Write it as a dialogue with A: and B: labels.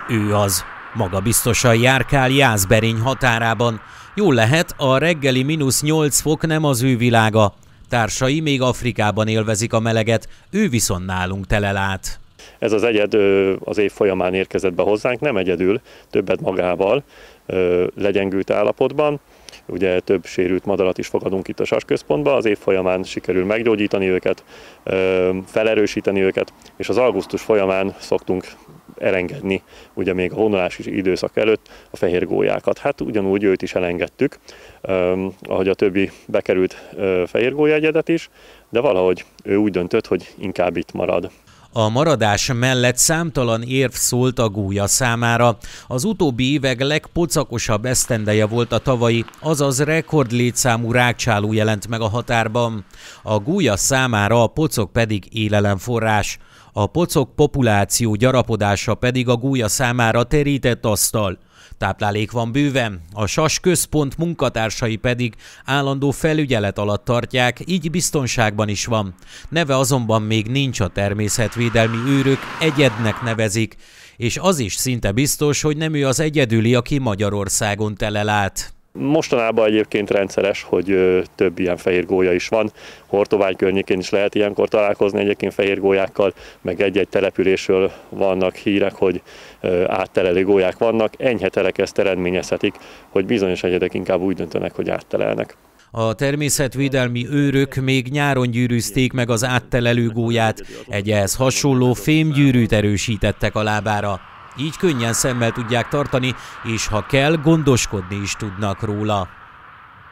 A: ő az. Magabiztosan járkál Jászberény határában. Jól lehet, a reggeli -8 fok nem az ő világa. Társai még Afrikában élvezik a meleget, ő viszont nálunk telelát.
B: Ez az egyed az év folyamán érkezett be hozzánk, nem egyedül, többet magával, legyengült állapotban. Ugye több sérült madarat is fogadunk itt a SAS központban, az év folyamán sikerül meggyógyítani őket, felerősíteni őket, és az augusztus folyamán szoktunk elengedni, ugye még a vonulási időszak előtt a fehér gólyákat. Hát ugyanúgy őt is elengedtük, ahogy a többi bekerült fehér gólyaegyedet is, de valahogy ő úgy döntött, hogy inkább itt marad.
A: A maradás mellett számtalan érv szólt a gólya számára. Az utóbbi évek legpocakosabb esztendeje volt a tavalyi, azaz rekordlétszámú rágcsáló jelent meg a határban. A gólya számára a pocok pedig élelemforrás. A pocok populáció gyarapodása pedig a gólya számára terített asztal. Táplálék van bőven, a SAS központ munkatársai pedig állandó felügyelet alatt tartják, így biztonságban is van. Neve azonban még nincs, a természetvédelmi őrök egyednek nevezik, és az is szinte biztos, hogy nem ő az egyedüli, aki Magyarországon telelát.
B: Mostanában egyébként rendszeres, hogy több ilyen fehér gólya is van. Hortobágy környékén is lehet ilyenkor találkozni egyébként fehér gólyákkal, meg egy-egy településről vannak hírek, hogy áttelelő gólyák vannak. Enyhe telek ezt eredményezhetik, hogy bizonyos egyedek inkább úgy döntenek, hogy áttelelnek.
A: A természetvédelmi őrök még nyáron gyűrűzték meg az áttelelő gólyát, egy ehhez hasonló fémgyűrűt erősítettek a lábára. Így könnyen szemmel tudják tartani, és ha kell, gondoskodni is tudnak róla.